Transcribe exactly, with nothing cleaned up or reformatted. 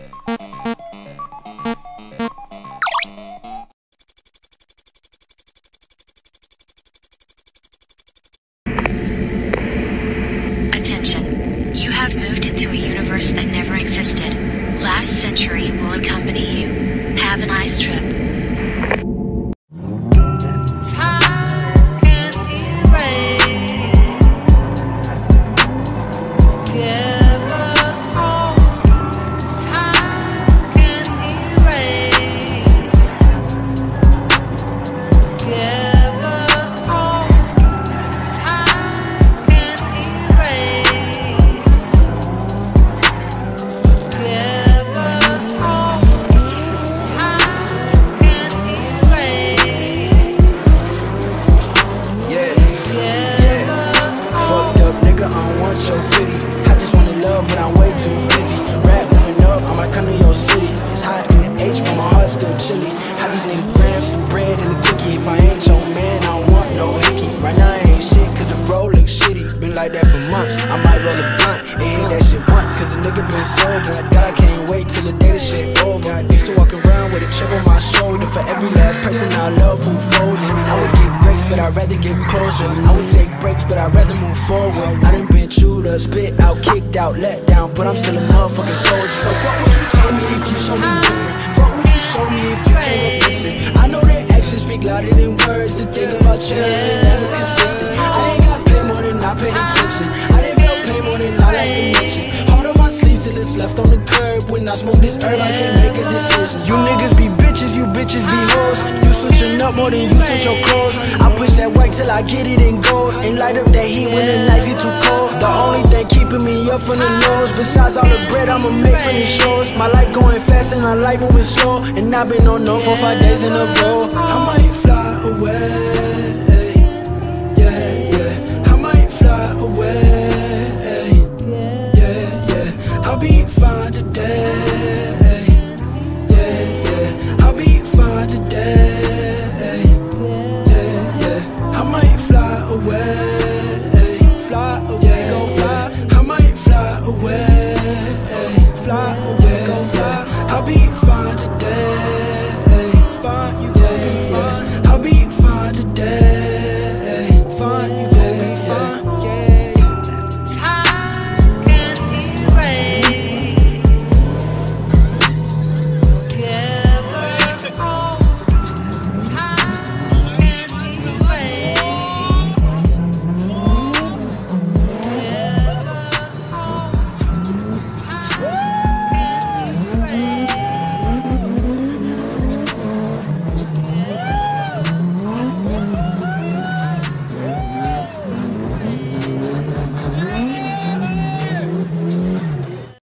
Attention. You have moved into a universe that never existed. Last century will accompany you. Have a nice trip. Like that for months, I might roll a blunt and hit that shit once, cause a nigga been sober. God, I can't wait till the day the shit over. I used to walk around with a chip on my shoulder for every last person I love who folded. I would give grace, but I'd rather give closure. I would take breaks, but I'd rather move forward. I done been chewed up, spit out, kicked out, let down, but I'm still a motherfucking soldier. So fuck what you told me if you show me different. Fuck what you show me if you can't listen. I know that actions speak louder than words. The thing about channels, they never consistent. I didn't got paid more than I paid attention. I didn't feel pain more than I like to mention. Hard on my sleeve till it's left on the curb. When I smoke this herb, I can't make a decision. You niggas be bitches, you bitches be hoes. You switching up more than you switch your clothes. I push that white till I get it in gold, and light up that heat when the nights get too cold. The only thing keeping me up from the nose, besides all the bread I'ma make from these shows. My life going fast and I like moving slow, and I've been on no for five days in a row. I might fly away. Away, yeah, yeah, I'll be fine today, yeah, yeah, I'll be fine today, yeah, yeah, I might fly away, fly away, go fly, I might fly away, fly away, go fly, I'll be fine today, fine, you